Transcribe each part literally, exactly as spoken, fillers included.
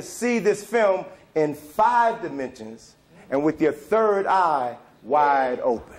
see this film in five dimensions and with your third eye wide open.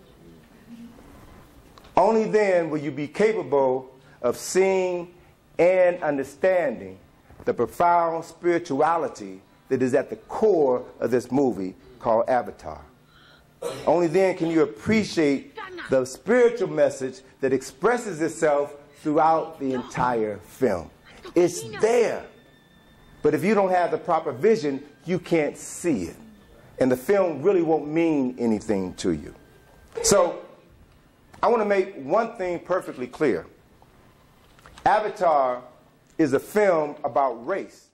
Only then will you be capable of seeing and understanding the profound spirituality that is at the core of this movie called Avatar. Only then can you appreciate the spiritual message that expresses itself throughout the entire film. It's there. But if you don't have the proper vision, you can't see it. And the film really won't mean anything to you. So, I want to make one thing perfectly clear. Avatar is a film about race.